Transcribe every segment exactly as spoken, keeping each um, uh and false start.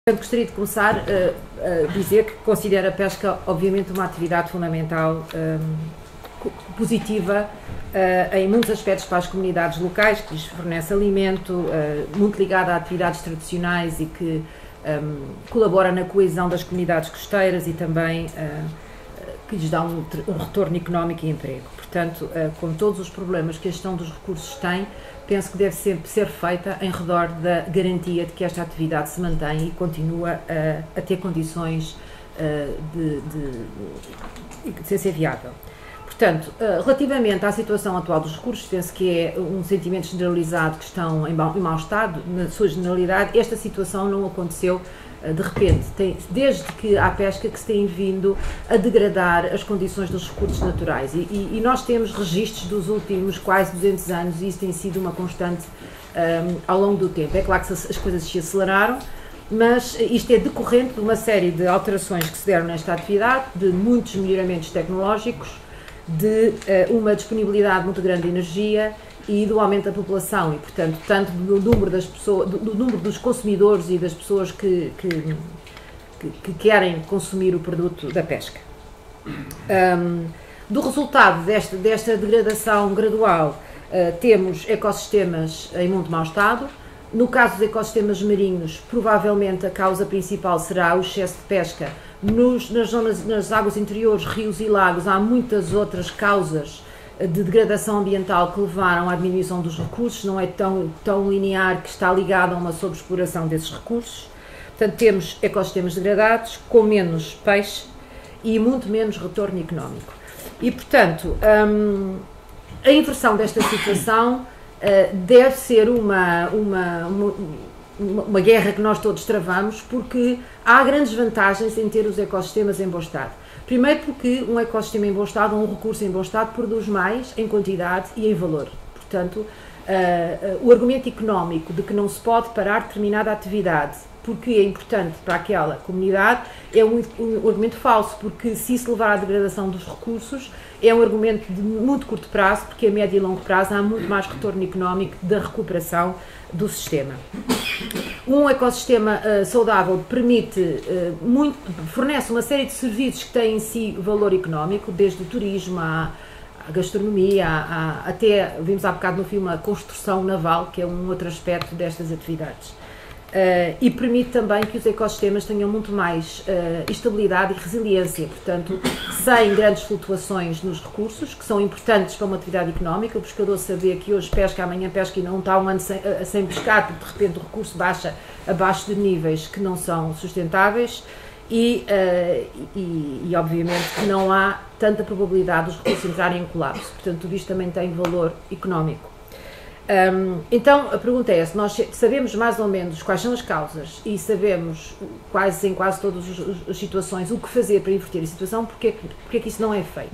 Gostaria de começar uh, a dizer que considero a pesca, obviamente, uma atividade fundamental, um, positiva, uh, em muitos aspectos para as comunidades locais, que lhes fornece alimento, uh, muito ligada a atividades tradicionais e que um, colabora na coesão das comunidades costeiras e também uh, que lhes dá um, um retorno económico e emprego. Portanto, uh, com todos os problemas que a gestão dos recursos tem, penso que deve sempre ser feita em redor da garantia de que esta atividade se mantém e continua a, a ter condições uh, de, de, de ser viável. Portanto, uh, relativamente à situação atual dos recursos, penso que é um sentimento generalizado que estão em mau, em mau estado, na sua generalidade. Esta situação não aconteceu uh, de repente, tem, desde que há pesca que se tem vindo a degradar as condições dos recursos naturais e, e, e nós temos registros dos últimos quase duzentos anos e isso tem sido uma constante um, ao longo do tempo. É claro que as coisas se aceleraram, mas isto é decorrente de uma série de alterações que se deram nesta atividade, de muitos melhoramentos tecnológicos, de uh, uma disponibilidade muito grande de energia e do aumento da população e, portanto, tanto do número, das pessoas, do, do número dos consumidores e das pessoas que, que, que, que querem consumir o produto da pesca. Um, do resultado desta, desta degradação gradual, uh, temos ecossistemas em muito mau estado. No caso dos ecossistemas marinhos, provavelmente a causa principal será o excesso de pesca. Nos, nas, zonas, nas águas interiores, rios e lagos, há muitas outras causas de degradação ambiental que levaram à diminuição dos recursos, não é tão, tão linear, que está ligado a uma sobreexploração desses recursos. Portanto, temos ecossistemas degradados, com menos peixe e muito menos retorno económico. E, portanto, hum, a inversão desta situação uh, deve ser uma, uma, uma uma guerra que nós todos travamos, porque há grandes vantagens em ter os ecossistemas em bom estado. Primeiro porque um ecossistema em bom estado, ou um recurso em bom estado, produz mais em quantidade e em valor. Portanto, uh, uh, o argumento económico de que não se pode parar determinada atividade porque é importante para aquela comunidade é um, um argumento falso, porque se isso levar à degradação dos recursos é um argumento de muito curto prazo, porque a médio e longo prazo há muito mais retorno económico da recuperação do sistema. Um ecossistema uh, saudável permite, uh, muito, fornece uma série de serviços que têm em si valor económico, desde o turismo à, à gastronomia, à, à, até, vimos há bocado no filme, a construção naval, que é um outro aspecto destas atividades. Uh, e permite também que os ecossistemas tenham muito mais uh, estabilidade e resiliência, portanto, sem grandes flutuações nos recursos, que são importantes para uma atividade económica. O pescador saber que hoje pesca, amanhã pesca e não está um ano sem, uh, sem pescar, porque de repente o recurso baixa abaixo de níveis que não são sustentáveis e, uh, e, e obviamente que não há tanta probabilidade dos recursos entrarem em colapso, portanto tudo isto também tem valor económico. Um, então a pergunta é, se nós sabemos mais ou menos quais são as causas e sabemos quase em quase todas as situações o que fazer para inverter a situação, porque, porque é que isso não é feito?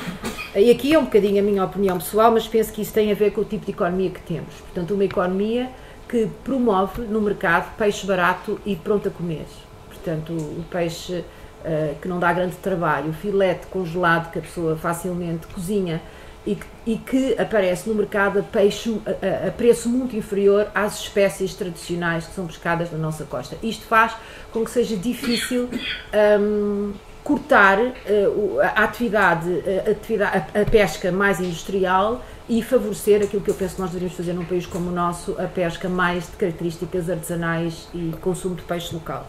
E aqui é um bocadinho a minha opinião pessoal, mas penso que isso tem a ver com o tipo de economia que temos. Portanto, uma economia que promove no mercado peixe barato e pronto a comer. Portanto, o peixe uh, que não dá grande trabalho, o filete congelado que a pessoa facilmente cozinha E que, e que aparece no mercado a, peixe, a, a preço muito inferior às espécies tradicionais que são pescadas na nossa costa. Isto faz com que seja difícil um, cortar uh, a atividade, a, atividade a, a pesca mais industrial e favorecer aquilo que eu penso que nós deveríamos fazer num país como o nosso, a pesca mais de características artesanais e consumo de peixe local.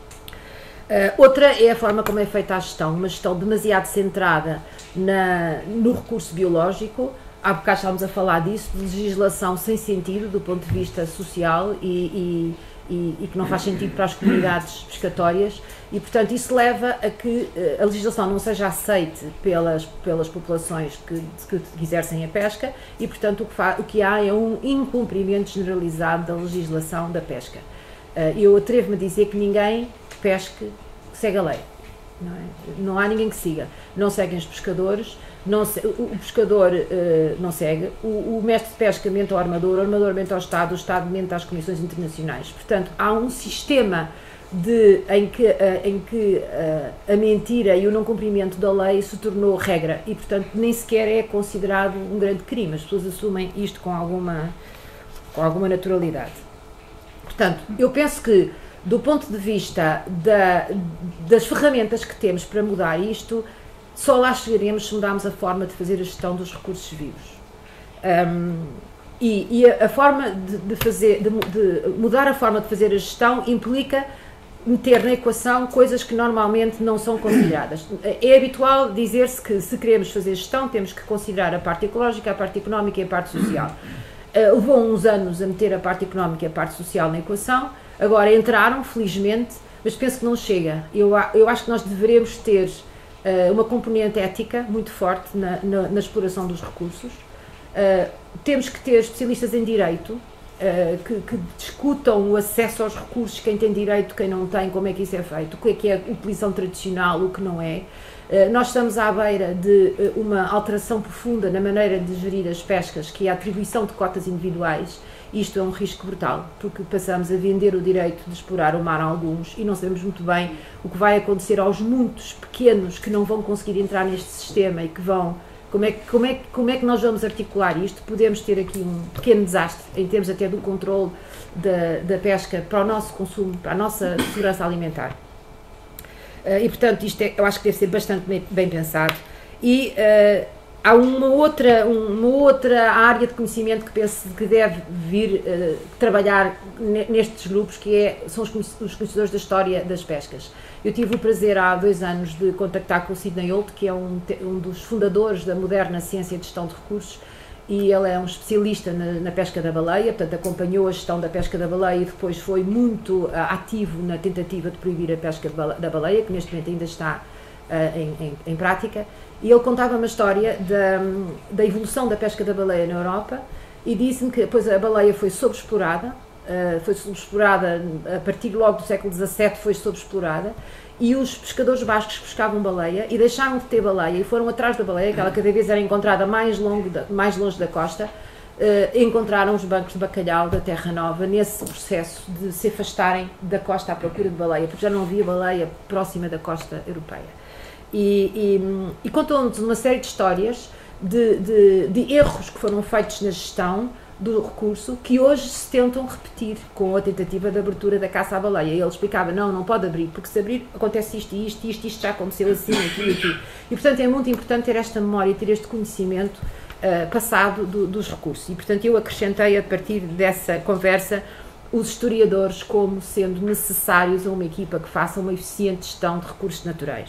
Uh, outra é a forma como é feita a gestão, uma gestão demasiado centrada na, no recurso biológico. Há bocado estávamos a falar disso, de legislação sem sentido do ponto de vista social e, e, e, e que não faz sentido para as comunidades pescatórias e, portanto, isso leva a que uh, a legislação não seja aceite pelas, pelas populações que, que exercem a pesca e, portanto, o que, fa, o que há é um incumprimento generalizado da legislação da pesca. Uh, eu atrevo-me a dizer que ninguém pesque segue a lei, não é? Não há ninguém que siga, não seguem os pescadores, não se, o, o pescador uh, não segue, o, o mestre de pesca mente ao armador, o armador mente ao Estado, o Estado mente às comissões internacionais. Portanto, há um sistema de, em que, uh, em que uh, a mentira e o não cumprimento da lei se tornou regra e, portanto, nem sequer é considerado um grande crime. As pessoas assumem isto com alguma, com alguma naturalidade. Portanto, eu penso que Do ponto de vista da, das ferramentas que temos para mudar isto, só lá chegaremos se mudarmos a forma de fazer a gestão dos recursos vivos. Um, e, e a, a forma de, de, fazer, de, de mudar a forma de fazer a gestão implica meter na equação coisas que normalmente não são consideradas. É habitual dizer-se que, se queremos fazer gestão, temos que considerar a parte ecológica, a parte económica e a parte social. Uh, levou uns anos a meter a parte económica e a parte social na equação, agora entraram, felizmente, mas penso que não chega. Eu, eu acho que nós deveremos ter uh, uma componente ética muito forte na, na, na exploração dos recursos. Uh, temos que ter especialistas em direito, Uh, que, que discutam o acesso aos recursos, quem tem direito, quem não tem, como é que isso é feito, o que é que é a utilização tradicional, o que não é. Uh, nós estamos à beira de uh, uma alteração profunda na maneira de gerir as pescas, que é a atribuição de cotas individuais. Isto é um risco brutal, porque passamos a vender o direito de explorar o mar a alguns e não sabemos muito bem o que vai acontecer aos muitos pequenos que não vão conseguir entrar neste sistema e que vão... Como é, como, é, como é que nós vamos articular isto? Podemos ter aqui um pequeno desastre em termos até do controle da, da pesca para o nosso consumo, para a nossa segurança alimentar. Uh, e, portanto, isto é, eu acho que deve ser bastante bem, bem pensado. E uh, há uma outra, uma outra área de conhecimento que penso que deve vir uh, trabalhar nestes grupos, que é, são os conhecedores da história das pescas. Eu tive o prazer há dois anos de contactar com o Sidney Holt, que é um, um dos fundadores da moderna ciência de gestão de recursos, e ele é um especialista na, na pesca da baleia, portanto acompanhou a gestão da pesca da baleia e depois foi muito uh, ativo na tentativa de proibir a pesca da baleia, que neste momento ainda está uh, em, em, em prática. E ele contava uma história da, da evolução da pesca da baleia na Europa e disse-me que depois a baleia foi sobreexplorada, Uh, foi sobreexplorada, a partir logo do século dezassete foi sobreexplorada, e os pescadores bascos pescavam baleia e deixaram de ter baleia e foram atrás da baleia, que ela cada vez era encontrada mais, longo da, mais longe da costa. Uh, encontraram os bancos de bacalhau da Terra Nova nesse processo de se afastarem da costa à procura de baleia, porque já não havia baleia próxima da costa europeia. E, e, e contam-nos uma série de histórias de, de, de erros que foram feitos na gestão do recurso, que hoje se tentam repetir com a tentativa de abertura da caça à baleia. E ele explicava, não, não pode abrir, porque se abrir acontece isto e isto, isto, isto já aconteceu assim, aqui e aqui. E, portanto, é muito importante ter esta memória, ter este conhecimento uh, passado do, dos recursos. E, portanto, eu acrescentei, a partir dessa conversa, os historiadores como sendo necessários a uma equipa que faça uma eficiente gestão de recursos naturais.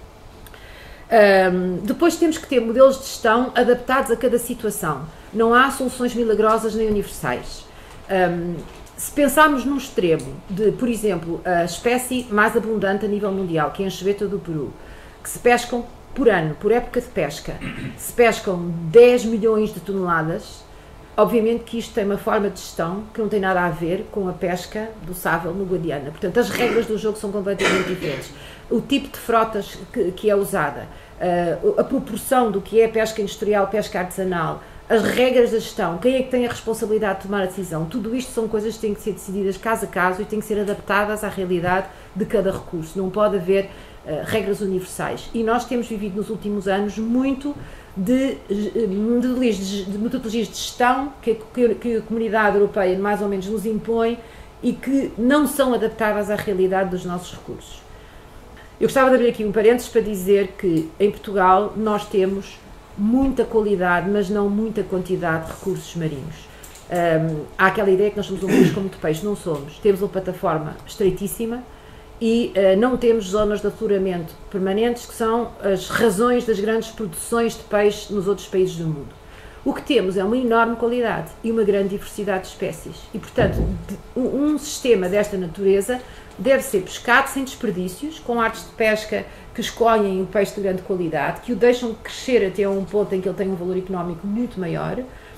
Um, depois temos que ter modelos de gestão adaptados a cada situação. Não há soluções milagrosas nem universais. Um, se pensarmos num extremo de, por exemplo, a espécie mais abundante a nível mundial, que é a anchoveta do Peru, que se pescam por ano, por época de pesca, se pescam dez milhões de toneladas, obviamente que isto tem uma forma de gestão que não tem nada a ver com a pesca do sábal no Guadiana. Portanto, as regras do jogo são completamente diferentes. O tipo de frotas que, que é usada, uh, a proporção do que é pesca industrial, pesca artesanal, as regras da gestão, quem é que tem a responsabilidade de tomar a decisão, tudo isto são coisas que têm que ser decididas caso a caso e têm que ser adaptadas à realidade de cada recurso. Não pode haver uh, regras universais. E nós temos vivido nos últimos anos muito de, de, metodologias, de metodologias de gestão que, que, que a comunidade europeia mais ou menos nos impõe e que não são adaptáveis à realidade dos nossos recursos. Eu gostava de abrir aqui um parênteses para dizer que em Portugal nós temos muita qualidade, mas não muita quantidade de recursos marinhos. Um, há aquela ideia que nós somos um país com muito peixe, não somos. Temos uma plataforma estreitíssima e uh, não temos zonas de afloramento permanentes, que são as razões das grandes produções de peixe nos outros países do mundo. O que temos é uma enorme qualidade e uma grande diversidade de espécies. E, portanto, um, um sistema desta natureza deve ser pescado sem desperdícios, com artes de pesca que escolhem o peixe de grande qualidade, que o deixam crescer até um ponto em que ele tem um valor económico muito maior,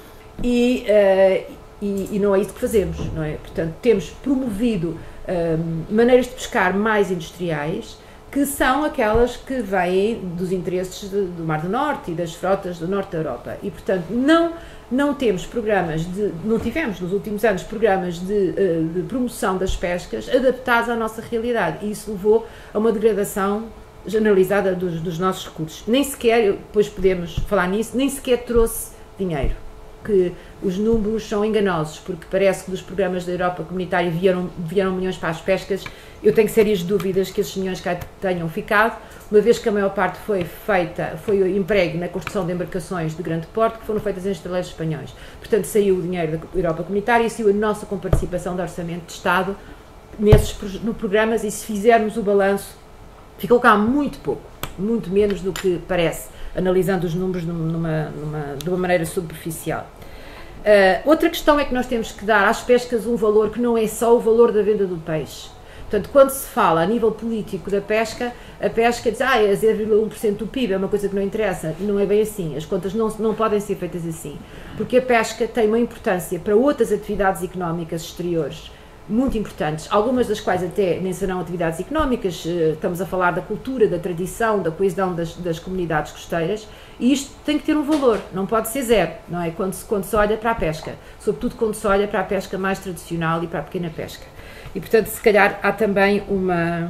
e, uh, e, e não é isso que fazemos, não é? Portanto, temos promovido uh, maneiras de pescar mais industriais, que são aquelas que vêm dos interesses de, do Mar do Norte e das frotas do Norte da Europa. E, portanto, não, não temos programas, de, não tivemos nos últimos anos programas de, de promoção das pescas adaptados à nossa realidade. E isso levou a uma degradação generalizada dos, dos nossos recursos. Nem sequer, depois podemos falar nisso, nem sequer trouxe dinheiro. que os números são enganosos, porque parece que dos programas da Europa Comunitária vieram, vieram milhões para as pescas. Eu tenho sérias dúvidas que esses milhões cá tenham ficado, uma vez que a maior parte foi feita, foi o emprego na construção de embarcações de grande porte, que foram feitas em estaleiros espanhóis. Portanto, saiu o dinheiro da Europa Comunitária e saiu a nossa comparticipação de orçamento de Estado nesses no programas, e se fizermos o balanço, ficou cá muito pouco, muito menos do que parece, analisando os números numa, numa, de uma maneira superficial. Uh, outra questão é que nós temos que dar às pescas um valor que não é só o valor da venda do peixe. Portanto, quando se fala a nível político da pesca, a pesca diz, ah, é zero vírgula um por cento do P I B, é uma coisa que não interessa. Não é bem assim, as contas não, não podem ser feitas assim, porque a pesca tem uma importância para outras atividades económicas exteriores muito importantes, algumas das quais até nem serão atividades económicas. Estamos a falar da cultura, da tradição, da coesão das, das comunidades costeiras, e isto tem que ter um valor, não pode ser zero, não é? Quando se, quando se olha para a pesca, sobretudo quando se olha para a pesca mais tradicional e para a pequena pesca. E, portanto, se calhar há também uma,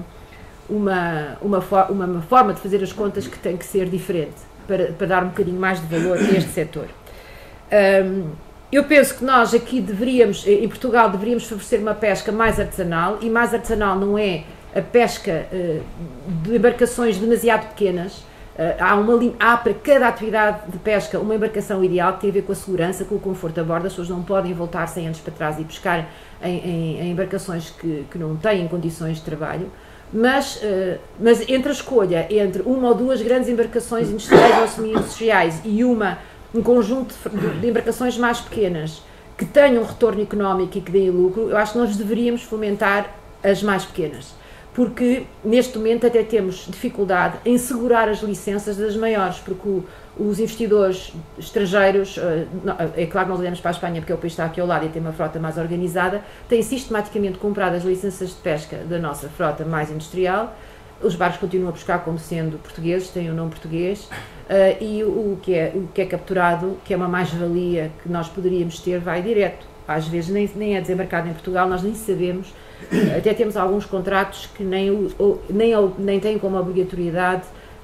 uma, uma, for, uma, uma forma de fazer as contas que tem que ser diferente, para, para dar um bocadinho mais de valor a este setor. Um, Eu penso que nós aqui deveríamos, em Portugal, deveríamos favorecer uma pesca mais artesanal, e mais artesanal não é a pesca uh, de embarcações demasiado pequenas. Uh, há, uma, há para cada atividade de pesca uma embarcação ideal que tem a ver com a segurança, com o conforto a bordo. As pessoas não podem voltar cem anos para trás e pescar em, em, em embarcações que, que não têm condições de trabalho. Mas, uh, mas entre a escolha entre uma ou duas grandes embarcações industriais ou semi-industriais e uma um conjunto de embarcações mais pequenas que tenham um retorno económico e que deem lucro, eu acho que nós deveríamos fomentar as mais pequenas, porque neste momento até temos dificuldade em segurar as licenças das maiores, porque o, os investidores estrangeiros, é claro que nós olhamos para a Espanha porque é o país que está aqui ao lado e tem uma frota mais organizada, têm sistematicamente comprado as licenças de pesca da nossa frota mais industrial. Os barcos continuam a pescar como sendo portugueses, têm o nome português, uh, e o que, é, o que é capturado, que é uma mais-valia que nós poderíamos ter, vai direto. Às vezes nem, nem é desembarcado em Portugal, nós nem sabemos, até temos alguns contratos que nem, ou, nem, nem têm como obrigatoriedade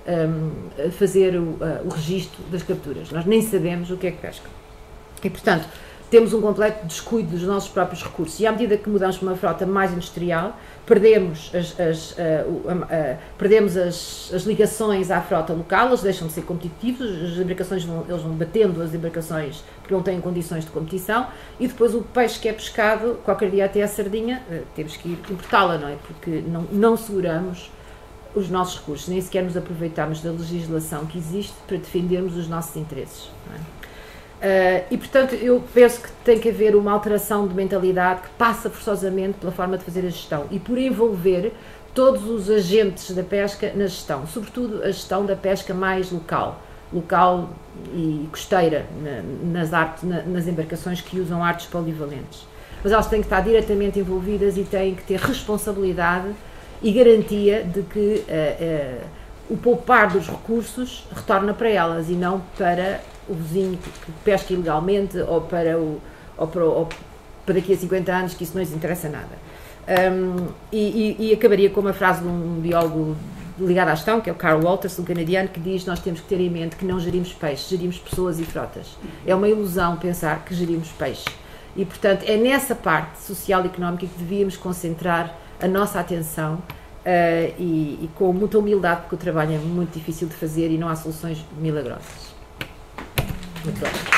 um, fazer o, uh, o registro das capturas. Nós nem sabemos o que é que pescam. E, portanto, temos um completo descuido dos nossos próprios recursos, e à medida que mudamos para uma frota mais industrial, perdemos as, as, uh, uh, uh, perdemos as, as ligações à frota local, eles deixam de ser competitivos, as embarcações vão, eles vão batendo as embarcações porque não têm condições de competição, e depois o peixe que é pescado, qualquer dia até a sardinha, uh, temos que ir importá-la, não é? Porque não, não seguramos os nossos recursos, nem sequer nos aproveitamos da legislação que existe para defendermos os nossos interesses, não é? Uh, e, portanto, eu penso que tem que haver uma alteração de mentalidade que passa forçosamente pela forma de fazer a gestão e por envolver todos os agentes da pesca na gestão, sobretudo a gestão da pesca mais local, local e costeira, na, nas, artes, na, nas embarcações que usam artes polivalentes. Mas elas têm que estar diretamente envolvidas e têm que ter responsabilidade e garantia de que uh, uh, o poupar dos recursos retorna para elas e não para o vizinho que pesca ilegalmente ou para, o, ou para, ou para daqui a cinquenta anos, que isso não lhes interessa nada. Um, e, e, e acabaria com uma frase de um biólogo ligado à gestão, que é o Carl Walters, um canadiano, que diz: nós temos que ter em mente que não gerimos peixes, gerimos pessoas e frotas. É uma ilusão pensar que gerimos peixe. E, portanto, é nessa parte social e económica que devíamos concentrar a nossa atenção, uh, e, e com muita humildade, porque o trabalho é muito difícil de fazer e não há soluções milagrosas. Muito bem.